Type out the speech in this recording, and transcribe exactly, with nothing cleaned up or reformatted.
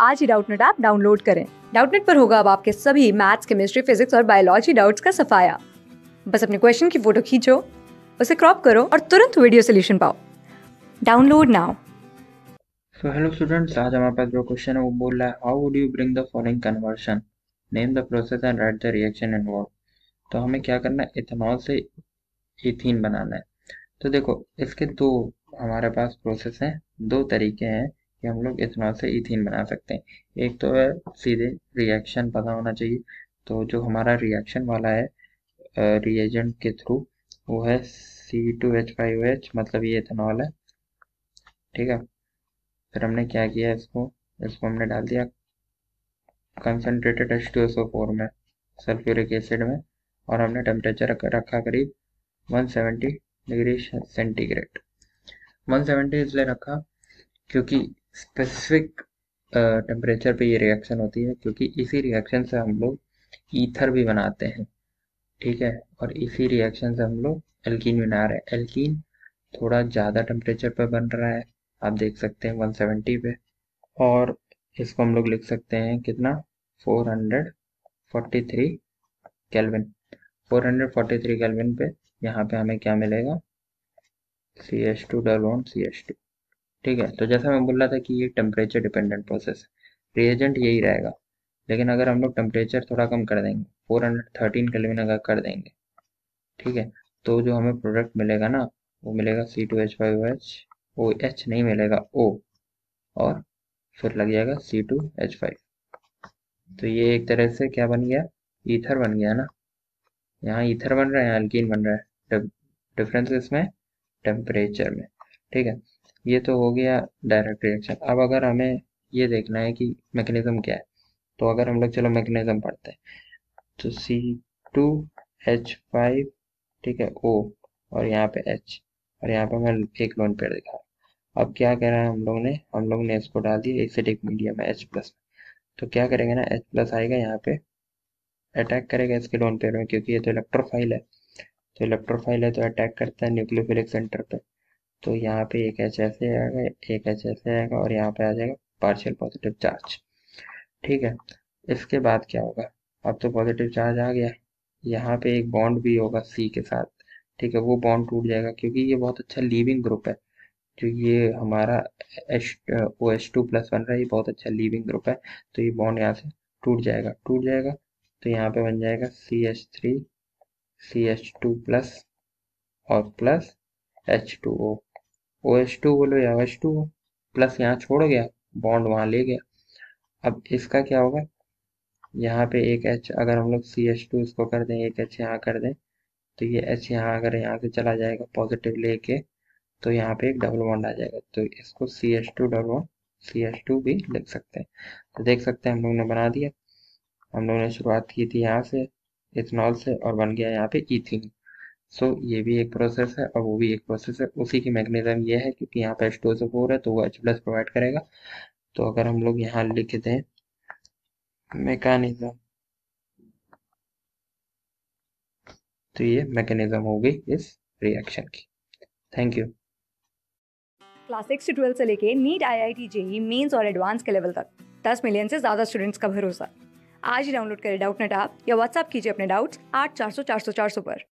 आज ही Doubtnut app download करें। डाउटनेट पर होगा अब आपके सभी मैथ्स, केमिस्ट्री, फिजिक्स और बायोलॉजी डाउट्स का सफाया। बस अपने क्वेश्चन की फोटो खींचो, उसे क्रॉप करो और तुरंत वीडियो सोल्यूशन पाओ। Download now. So hello students, आज हमारे पास जो क्वेश्चन है वो बोल रहा है how would you bring the following conversion, name the process and write the reaction involve. तो हमें क्या करना है, इथेनॉल से इथीन बनाना है। तो देखो, इसके दो हमारे पास प्रोसेस हैं, दो तरीके हैं कि हम लोग इथेनॉल से इथीन बना सकते हैं। एक तो है सीधे रिएक्शन पता होना चाहिए, तो जो हमारा रिएक्शन वाला है रिएजेंट के थ्रू, वो है C two H five H, मतलब ये इथेनॉल है। ठीक है, फिर हमने क्या किया, इसको इसको हमने डाल दिया concentrated H two S O four में, सल्फ्यूरिक एसिड में, और हमने टेम्परेचर रखा करीब one seventy degree centigrade. One seventy इसलिए रखा क्योंकि स्पेसिफिक टेम्परेचर पे ये रिएक्शन होती है, क्योंकि इसी रिएक्शन से हम लोग ईथर भी बनाते हैं। ठीक है, और इसी रिएक्शन से हम लोग एल्कीन बना रहे हैं। एल्कीन थोड़ा ज़्यादा टेम्परेचर पे बन रहा है, आप देख सकते हैं वन सेवेंटी पे, और इसको हम लोग लिख सकते हैं कितना, four hundred forty three kelvin. Four hundred forty three kelvin पे यहाँ पे हमें क्या मिलेगा, C H two double one C H two. ठीक है, तो जैसा मैं बोल रहा था कि ये टेम्परेचर डिपेंडेंट प्रोसेस है, रिएजेंट यही रहेगा। लेकिन अगर हम लोग टेम्परेचर थोड़ा कम कर देंगे, फोर हंड्रेड थर्टीन केल्विन अगर कर देंगे, ठीक है, तो जो हमें प्रोडक्ट मिलेगा ना, वो मिलेगा C two H five H, O H नहीं मिलेगा, ओ, और फिर लग जाएगा सी टू एच फाइव। तो ये एक तरह से क्या बन गया, ईथर बन गया ना। यहाँ ईथर बन रहा है, यहाँ अल्कीन बन रहा है। डिफरेंस इसमें टेम्परेचर में। ठीक है, ये तो हो गया डायरेक्ट रिएक्शन। अब अगर हमें ये देखना है कि मैकेनिज्म क्या है, तो अगर हम लोग चलो मैकेनिज्म पढ़ते हैं, तो सी टू एच फाइव, ठीक है, ओ, और यहाँ पे H, और यहाँ पे मैं एक लोन पेयर दिखा रहा हूँ। अब क्या कह रहा है, हम लोग ने हम लोग ने इसको डाल दिया एसिडिक मीडियम है H प्लस। तो क्या करेंगे ना, H प्लस आएगा यहाँ पे, अटैक करेगा इसके लोन पेयर में, क्योंकि ये तो इलेक्ट्रोफाइल है। तो इलेक्ट्रोफाइल है तो अटैक करता है न्यूक्लियोफिलिक सेंटर पे। तो यहाँ पे एक एच ऐसे आएगा, एक एच ऐसे आएगा, और यहाँ पे आ जाएगा पार्शियल पॉजिटिव चार्ज। ठीक है, इसके बाद क्या होगा, अब तो पॉजिटिव चार्ज आ गया, यहाँ पे एक बॉन्ड भी होगा सी के साथ। ठीक है, वो बॉन्ड टूट जाएगा, क्योंकि ये बहुत अच्छा लीविंग ग्रुप है। जो ये हमारा H O H two plus बन रहा है, ये बहुत अच्छा लीविंग ग्रुप है। तो ये बॉन्ड यहाँ से टूट जाएगा, टूट जाएगा तो यहाँ पे बन जाएगा C H three C H two plus, और plus H two O, O H two बोलो या एच टू ओ, प्लस यहाँ छोड़ गया, बॉन्ड वहाँ ले गया। अब इसका क्या होगा, यहाँ पे एक एच अगर हम लोग सी एच टू इसको कर दें, एक एच यहाँ कर दें, तो ये एच यहाँ अगर यहाँ से चला जाएगा पॉजिटिव लेके, तो यहाँ पे एक डबल बॉन्ड आ जाएगा। तो इसको C H two double bond C H two भी लिख सकते हैं। तो देख सकते हैं हम लोग ने बना दिया। हम लोगों ने शुरुआत की थी यहाँ से इथेनॉल से, और बन गया यहाँ पे इथीन। सो ये भी एक प्रोसेस है और वो भी एक प्रोसेस है। उसी की मैकेनिज्म ये है, क्योंकि यहाँ पे H two S O four है तो वो H प्लस प्रोवाइड करेगा। तो अगर हम लोग यहाँ लिख दें मैकेनिज्म, तो ये मैकेनिज्म हो गई इस रिएक्शन की। Thank you. क्लास सिक्स से ट्वेल्थ से लेके NEET, I I T, JEE mains और एडवांस के लेवल तक दस मिलियन से ज्यादा स्टूडेंट्स का भरोसा। आज ही डाउनलोड करें डाउटनेट ऐप या व्हाट्सएप कीजिए अपने डाउट्स आठ चार सौ चार सौ चार सौ पर।